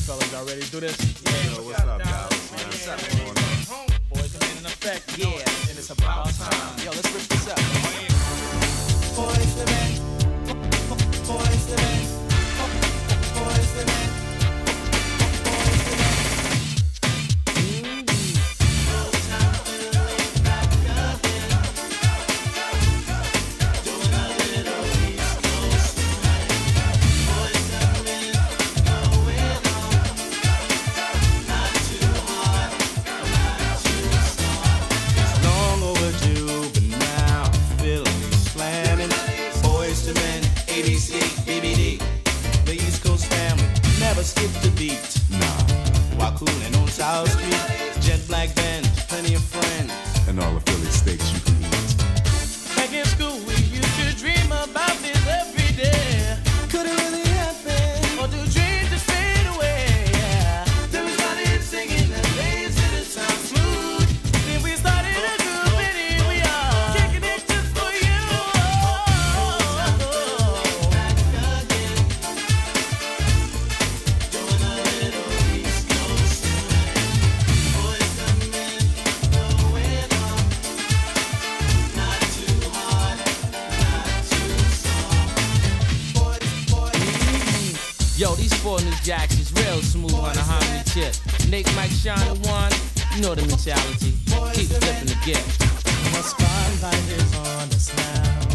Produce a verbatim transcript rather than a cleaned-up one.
fellas, y'all ready to do this? Yeah, yo, what's up, guys? What's up, man? Boys come in effect. Yeah, and it's about time. Yo, let's rip this up. Boyz the men, boyz the men, boyz the men. Skip the beat, nah. While coolin' on South Street, jet black bands, plenty of friends, and all the Philly steaks you can eat. Back in school, we used to dream about this every day. Could it really happen? Or do dreams just fade away? Yeah. There was nothing singing the days to the sound smooth. Then we started a group and here we are, kicking it just for you. Yo, these four new jacks is real smooth on the harmony tip. Nick, Mike, Sean, and one, you know the mentality. Keep flipping the gift. The spotlight is on us now.